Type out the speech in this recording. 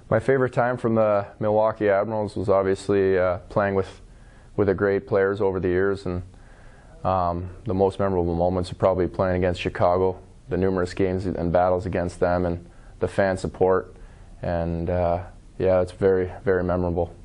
My favorite time from the Milwaukee Admirals was obviously playing with the great players over the years, and the most memorable moments are probably playing against Chicago, the numerous games and battles against them, and the fan support, and yeah, it's very, very memorable.